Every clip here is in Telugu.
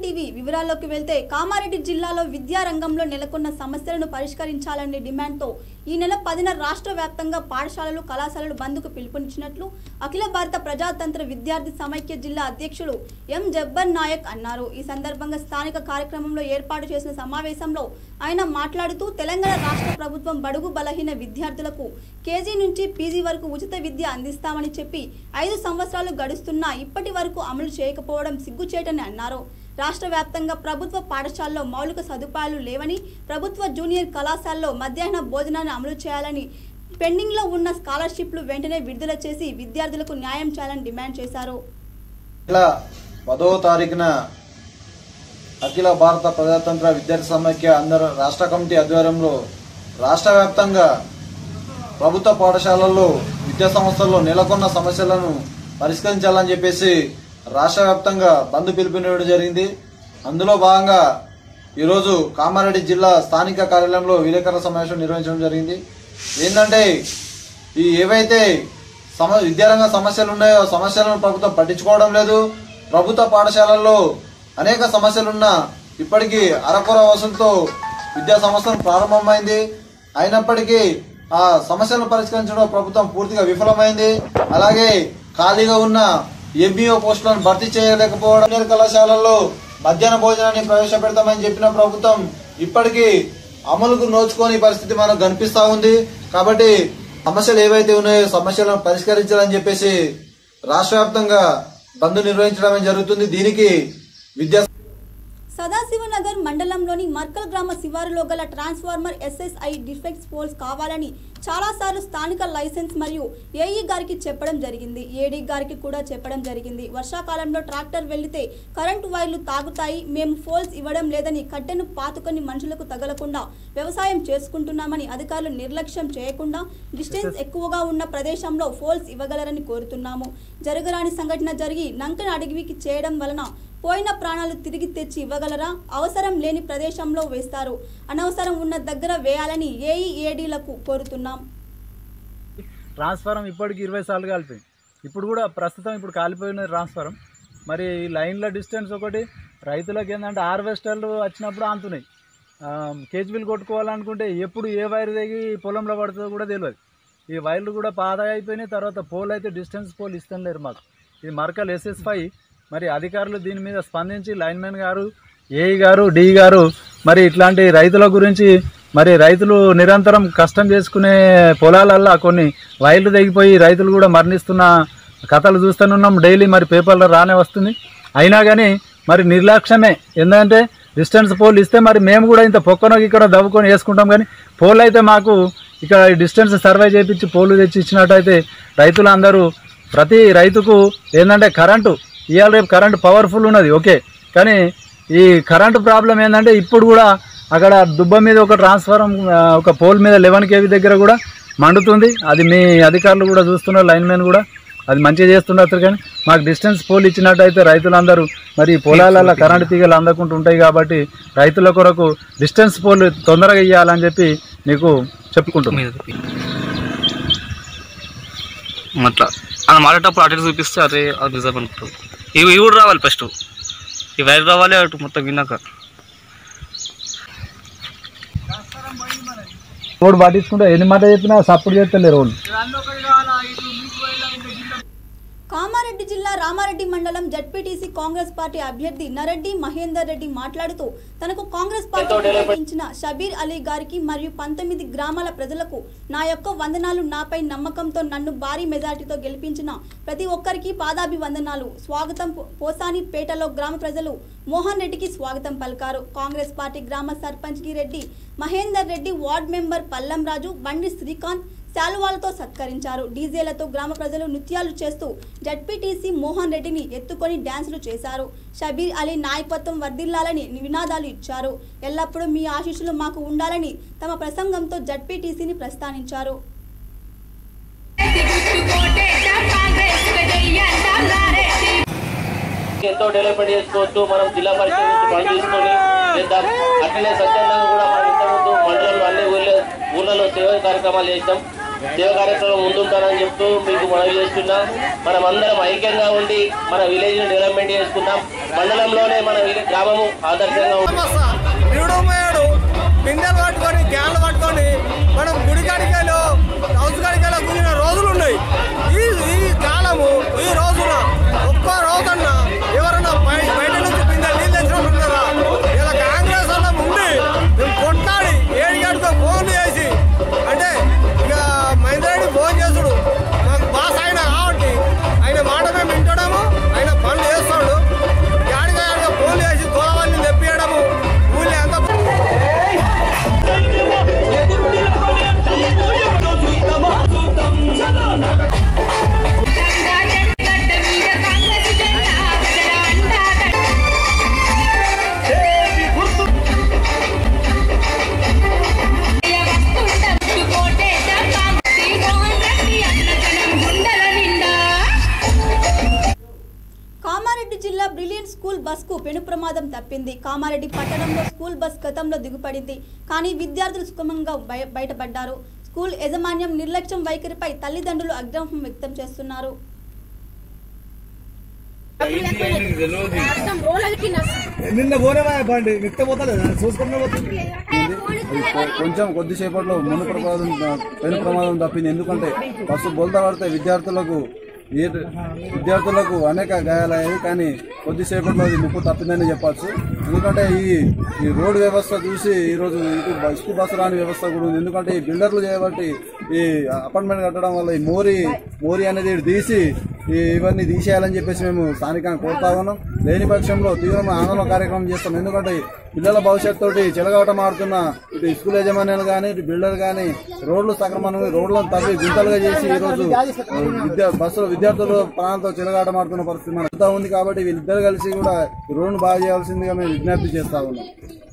టీవీ వివరాల్లోకి వెళ్తే కామారెడ్డి జిల్లాలో విద్యారంగంలో నెలకొన్న సమస్యలను పరిష్కరించాలనే డిమాండ్తో ఈ నెల 10న రాష్ట్ర వ్యాప్తంగా పాఠశాలలు కళాశాలలు బంద్కు పిలుపునిచ్చినట్లు అఖిల భారత ప్రజాతంత్ర విద్యార్థి సమైక్య జిల్లా అధ్యక్షుడు ఎం జబ్బర్ నాయక్ అన్నారు. ఈ సందర్భంగా స్థానిక కార్యక్రమంలో ఏర్పాటు చేసిన సమావేశంలో ఆయన మాట్లాడుతూ తెలంగాణ రాష్ట్ర ప్రభుత్వం బడుగు బలహీన విద్యార్థులకు కేజీ నుంచి పీజీ వరకు ఉచిత విద్య అందిస్తామని చెప్పి 5 సంవత్సరాలు గడుస్తున్నా ఇప్పటి వరకు అమలు చేయకపోవడం సిగ్గుచేటని అన్నారు. రాష్ట్ర వ్యాప్తంగా ప్రభుత్వ పాఠశాలలో మౌలిక సదుపాయాలు లేవని, ప్రభుత్వ జూనియర్ కళాశాలలో మధ్యాహ్న భోజనాన్ని అమలు చేయాలని, పెండింగ్లో ఉన్న స్కాలర్షిప్లు వెంటనే విడుదల చేసి విద్యార్థులకు న్యాయం చేయాలని డిమాండ్ చేశారు. 10వ తారీఖున అఖిల భారత ప్రజాతంత్ర విద్యార్థి సమైక్య అందరూ రాష్ట్ర కమిటీ ఆధ్వర్యంలో రాష్ట్ర వ్యాప్తంగా ప్రభుత్వ పాఠశాలల్లో విద్యా సంస్థల్లో నెలకొన్న సమస్యలను పరిష్కరించాలని చెప్పేసి రాష్ట్ర వ్యాప్తంగా బంద్ పిలుపునివ్వడం జరిగింది. అందులో భాగంగా ఈరోజు కామారెడ్డి జిల్లా స్థానిక కార్యాలయంలో విలేకరుల సమావేశం నిర్వహించడం జరిగింది. ఏంటంటే ఏవైతే విద్యారంగ సమస్యలు ఉన్నాయో సమస్యలను ప్రభుత్వం పట్టించుకోవడం లేదు. ప్రభుత్వ పాఠశాలల్లో అనేక సమస్యలున్నా ఇప్పటికీ అరకొర వసూలుతో విద్యా సంస్థలు ప్రారంభమైంది. అయినప్పటికీ ఆ సమస్యలను పరిష్కరించడం ప్రభుత్వం పూర్తిగా విఫలమైంది. అలాగే ఖాళీగా ఉన్న ఎంబీఓ పోస్టులను భర్తీ చేయలేకపోవడం, కళాశాలల్లో మధ్యాహ్న భోజనాన్ని ప్రవేశపెడతామని చెప్పిన ప్రభుత్వం ఇప్పటికీ అమలుకు నోచుకోని పరిస్థితి మనకు కనిపిస్తా ఉంది. కాబట్టి సమస్యలు ఏవైతే ఉన్నాయో సమస్యలను పరిష్కరించాలని చెప్పేసి రాష్ట్ర వ్యాప్తంగా బంద్ నిర్వహించడం జరుగుతుంది. దీనికి విద్యా సదాశివనగర్ మండలంలోని మర్కల్ గ్రామ శివారులో గల ట్రాన్స్ఫార్మర్ ఎస్ఎస్ఐ డిఫెక్ట్స్ పోల్స్ కావాలని చాలాసార్లు స్థానిక లైసెన్స్ మరియు ఏఈ గారికి చెప్పడం జరిగింది. ఏడీ గారికి కూడా చెప్పడం జరిగింది. వర్షాకాలంలో ట్రాక్టర్ వెళ్లితే కరెంటు వైర్లు తాగుతాయి, మేము పోల్స్ ఇవ్వడం లేదని, కట్టెను పాతుకొని మనుషులకు తగలకుండా వ్యవసాయం చేసుకుంటున్నామని అధికారులు నిర్లక్ష్యం చేయకుండా డిస్టెన్స్ ఎక్కువగా ఉన్న ప్రదేశంలో పోల్స్ ఇవ్వగలరని కోరుతున్నాము. జరగరాని సంఘటన జరిగి నంకన అడవికి చేయడం వలన పోయిన ప్రాణాలు తిరిగి తెచ్చి ఇవ్వగలరా? అవసరం లేని ప్రదేశంలో వేస్తారు, అనవసరం ఉన్న దగ్గర వేయాలని ఏఈ ఏడీలకు కోరుతున్నాం. ట్రాన్స్ఫారం ఇప్పటికి 20 సార్లు కాలిపోయింది. ఇప్పుడు కూడా ప్రస్తుతం ఇప్పుడు కాలిపోయిన ట్రాన్స్ఫారం. మరి లైన్ల డిస్టెన్స్ ఒకటి, రైతులకు ఏంటంటే హార్వెస్టర్లు వచ్చినప్పుడు ఆంతున్నాయి. కేజీబీలు కొట్టుకోవాలనుకుంటే ఎప్పుడు ఏ వైర్ తెగి పొలంలో పడుతుందో కూడా తెలియదు. ఈ వైర్లు కూడా పాత అయిపోయినాయి. తర్వాత పోల్ అయితే డిస్టెన్స్ పోల్ ఇష్టం లేరు మాకు. ఇది మర్కల్ SS5. మరి అధికారులు దీని మీద స్పందించి లైన్మెన్ గారు, ఏఈ గారు, డి గారు మరి ఇట్లాంటి రైతుల గురించి, మరి రైతులు నిరంతరం కష్టం చేసుకునే పొలాలల్లో కొన్ని వైర్లు తెగిపోయి రైతులు కూడా మరణిస్తున్న కథలు చూస్తూనే డైలీ. మరి పేపర్లో రానే వస్తుంది. అయినా కానీ మరి నిర్లక్ష్యమే. ఎందుకంటే డిస్టెన్స్ పోల్ ఇస్తే మరి మేము కూడా ఇంత పొక్కనోకి ఇక్కడ దవ్వుకొని వేసుకుంటాం. కానీ పోల్ అయితే మాకు ఇక్కడ డిస్టెన్స్ సర్వే చేయించి పోలు తెచ్చి ఇచ్చినట్టయితే రైతులు అందరూ, ప్రతి రైతుకు ఏంటంటే కరెంటు ఇవాళ రేపు కరెంటు పవర్ఫుల్ ఉన్నది ఓకే, కానీ ఈ కరెంటు ప్రాబ్లం ఏంటంటే ఇప్పుడు కూడా అక్కడ దుబ్బ మీద ఒక ట్రాన్స్ఫారం ఒక పోల్ మీద 11 kV దగ్గర కూడా మండుతుంది. అది మీ అధికారులు కూడా చూస్తున్నారు, లైన్మెన్ కూడా అది మంచిగా చేస్తున్నారు. కానీ మాకు డిస్టెన్స్ పోల్ ఇచ్చినట్టయితే రైతులందరూ మరి పొలాలలో కరెంటు తీగలు అందకుండా ఉంటాయి. కాబట్టి రైతుల కొరకు డిస్టెన్స్ పోల్ తొందరగా ఇవ్వాలని చెప్పి నీకు చెప్పుకుంటున్నాను. అట్లా అది మారేటప్పుడు అటు చూపిస్తే అదే అది నిజం అనుకుంటాం. ఇవి కూడా రావాలి, ఫస్ట్ ఈ వైర్ రావాలి, అటు మొత్తం విన్నాక రోడ్డు పట్టించుకుంటే ఎన్ని మాట చెప్పినా సపోర్ట్ చేస్తలేరు వాళ్ళు. కామారెడ్డి జిల్లా రామారెడ్డి మండలం జడ్పీటీసీ కాంగ్రెస్ పార్టీ అభ్యర్థి నరెడ్డి మహేందర్ రెడ్డి మాట్లాడుతూ తనకు కాంగ్రెస్ పార్టీ కేటాయించిన షబీర్ అలీ గారికి మరియు 19 గ్రామాల ప్రజలకు నా యొక్క వందనాలు. నాపై నమ్మకంతో నన్ను భారీ మెజార్టీతో గెలిపించిన ప్రతి ఒక్కరికి పాదాభివందనాలు. స్వాగతం. పోసానిపేటలో గ్రామ ప్రజలు మోహన్ రెడ్డికి స్వాగతం పలికారు. కాంగ్రెస్ పార్టీ గ్రామ సర్పంచ్ రెడ్డి మహేందర్ రెడ్డి, వార్డు మెంబర్ పల్లం రాజు, బండి శ్రీకాంత్ శాలువాలతో సత్కరించారు. డీజేలతో గ్రామ ప్రజలు నృత్యాలు చేస్తూ జడ్పీటీసీ మోహన్ రెడ్డిని ఎత్తుకొని డ్యాన్సులు చేశారు. షబీర్ అలీ నాయకత్వం వర్ధిల్లాలని నినాదాలు ఇచ్చారు. ఎల్లప్పుడూ మీ ఆశీస్సులు మాకు ఉండాలని తమ ప్రసంగంతో జడ్పీటీసీని ప్రస్తావించారు. ఎంతో డెవలప్మెంట్ చేసుకోవచ్చు. మనం జిల్లా పరిషత్ నుంచి పని తీసుకొని చేద్దాం. అట్లనే స్వచ్ఛందంగా కూడా మనం ఇంతకుముందు మండలంలో అన్ని ఊళ్ళలో సేవా కార్యక్రమాలు చేద్దాం. సేవ కార్యక్రమం ముందుంటారని చెప్తూ మీకు మనవి చేస్తున్నాం. మనం అందరం ఐక్యంగా ఉండి మన విలేజ్ డెవలప్మెంట్ చేసుకుందాం. మండలంలోనే మన గ్రామము ఆదర్శంగా పిందెలు పట్టుకొని క్యాన్లు పట్టుకొని మనం గుడి కాడికాయలు హౌస్ కాడికాయలు కూలిన రోజులు ఉన్నాయి. ఈ కాలము ఈ రోజున ఒక్క రోజన్నా ఎవరన్నా బయట నుంచి పిందెలు నీళ్ళు తెచ్చినప్పుడు కదా ఇలా కాంగ్రెస్ వల్ల ఉండి మేము కొట్లాడి ఏడిగాడితో ఫోన్ చేసి అంటే ఇక మహేంద్రెడ్డి ఫోన్ చేసుడు మాకు బాస్ ఆయన కాబట్టి ఆయన మాట మేము వింటాము, ఆయన పనులు చేస్తాడు. ఏడిగా ఫోన్ చేసి గోదావరిని తెప్పియడము ఊళ్ళో అంతా కామారెడ్డి జిల్లా బ్రిలియంట్ స్కూల్ బస్కు పెను ప్రమాదం తప్పింది. కామారెడ్డి పట్టణంలో స్కూల్ బస్ గతంలో దిగుపడింది, కానీ విద్యార్థులు సుగమంగా బయటపడ్డారు. స్కూల్ యాజమాన్యం నిర్లక్ష్యం వైఖరిపై తల్లిదండ్రులు ఆగ్రహం వ్యక్తం చేస్తున్నారు. కొంచెం కొద్దిసేపట్లో పెను ప్రమాదం తప్పింది. ఎందుకంటే బస్సు బోల్తా పడితే విద్యార్థులకు అనేక గాయాలయ్యాయి, కానీ కొద్దిసేపట్లో అది ముప్పు తప్పిందని చెప్పచ్చు. ఎందుకంటే ఈ రోడ్డు వ్యవస్థ చూసి ఈరోజు ఇటు బస్సు రాని వ్యవస్థ కూడా ఉంది. ఎందుకంటే ఈ బిల్డర్లు చేయబట్టి ఈ అపార్ట్మెంట్ కట్టడం వల్ల ఈ మోరీ అనేది తీసి ఇవన్నీ తీసేయాలని చెప్పేసి మేము స్థానికంగా కోరుతా ఉన్నాం. లేని పక్షంలో తీవ్రమైన ఆందోళన కార్యక్రమం చేస్తాం. ఎందుకంటే పిల్లల భవిష్యత్తు చెలగాటం ఆడుతున్న ఇటు స్కూల్ యాజమాన్యాలు కానీ ఇటు బిల్డర్ కానీ రోడ్లు సక్రమంగా రోడ్లను తవ్వి గుంతలుగా చేసి ఈరోజు బస్సులో విద్యార్థులు ప్రాణాలతో చెలగాటం ఆడుతున్న పరిస్థితి మనకు ఉంది. కాబట్టి వీళ్ళిద్దరు కలిసి కూడా రోడ్ను బాగా చేయాల్సిందిగా మేము విజ్ఞప్తి చేస్తా ఉన్నాం.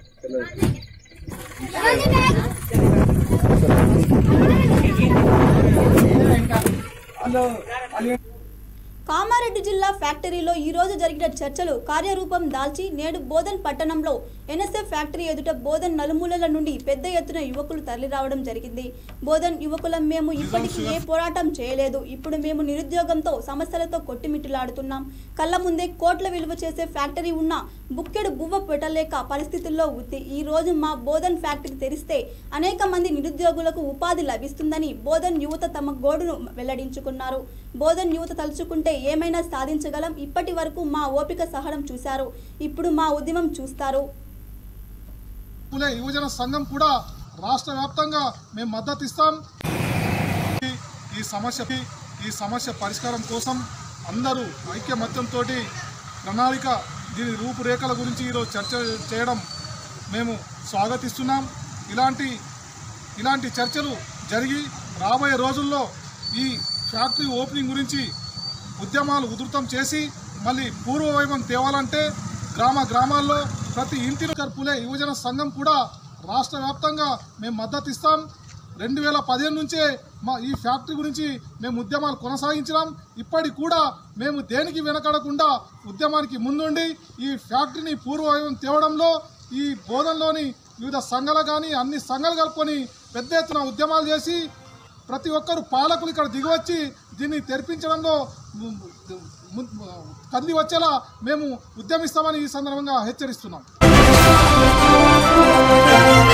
కామారెడ్డి జిల్లా ఫ్యాక్టరీలో ఈ రోజు జరిగిన చర్చలు కార్యరూపం దాల్చి నేడు బోధన్ పట్టణంలో ఎన్ఎస్ఎఫ్ ఫ్యాక్టరీ ఎదుట బోధన్ నలుమూలల నుండి పెద్ద ఎత్తున యువకులు తరలిరావడం జరిగింది. బోధన్ యువకులం మేము ఇప్పటికీ ఏ పోరాటం చేయలేదు. ఇప్పుడు మేము నిరుద్యోగంతో సమస్యలతో కొట్టిమిట్టిలాడుతున్నాం. కళ్ళ ముందే కోట్ల విలువ చేసే ఫ్యాక్టరీ ఉన్న బుక్కెడు బువ్వ పెట్టలేక పరిస్థితుల్లో ఉంది. ఈ రోజు మా బోధన్ ఫ్యాక్టరీ తెరిస్తే అనేక మంది నిరుద్యోగులకు ఉపాధి లభిస్తుందని బోధన్ యువత తమ గోడును వెల్లడించుకున్నారు. బోధన్ యువత తలుచుకుంటే ఏమైనా సాధించగలం. ఇప్పటి వరకు మా ఓపిక సహనం చూశారు, ఇప్పుడు మా ఉద్యమం చూస్తారు. యువజన సంఘం కూడా రాష్ట్ర వ్యాప్తంగా మేము మద్దతు ఇస్తాం. ఈ సమస్య పరిష్కారం కోసం అందరూ ఐక్యమత్యంతో ప్రణాళిక దీని రూపురేఖల గురించి ఈరోజు చర్చ చేయడం మేము స్వాగతిస్తున్నాం. ఇలాంటి చర్చలు జరిగి రాబోయే రోజుల్లో ఈ ఫ్యాక్టరీ ఓపెనింగ్ గురించి ఉద్యమాలు ఉధృతం చేసి మళ్ళీ పూర్వవైభవం తేవాలంటే గ్రామాల్లో ప్రతి ఇంటిలో పులే యువజన సంఘం కూడా రాష్ట్ర వ్యాప్తంగా మేము మద్దతు ఇస్తాం. 2015 నుంచే ఈ ఫ్యాక్టరీ గురించి మేము ఉద్యమాలు కొనసాగించినాం. ఇప్పటికి కూడా మేము దేనికి వెనకడకుండా ఉద్యమానికి ముందుండి ఈ ఫ్యాక్టరీని పూర్వవైభవం తేవడంలో ఈ బోధనలోని వివిధ సంఘాలు కానీ అన్ని సంఘాలు కలుపుకొని పెద్ద ఎత్తున ఉద్యమాలు చేసి ప్రతి ఒక్కరు పాలకులు ఇక్కడ దిగివచ్చి దీన్ని తెరిపించడంలో కంది వచ్చేలా మేము ఉద్యమిస్తామని ఈ సందర్భంగా హెచ్చరిస్తున్నాం.